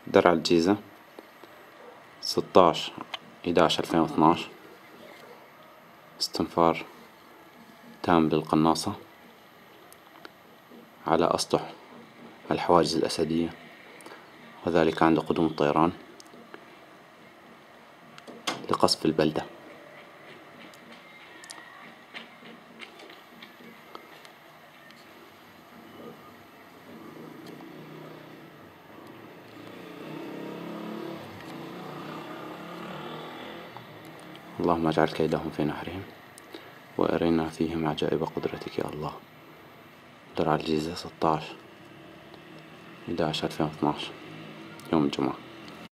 درع الجيزة 16/11/2012. استنفار تام للقناصة على أسطح الحواجز الأسدية، وذلك عند قدوم الطيران لقصف البلدة. اللهم اجعل كيدهم في نحرهم وأرنا فيهم عجائب قدرتك يا الله. درع الجيزة 16/11/2012 يوم الجمعة.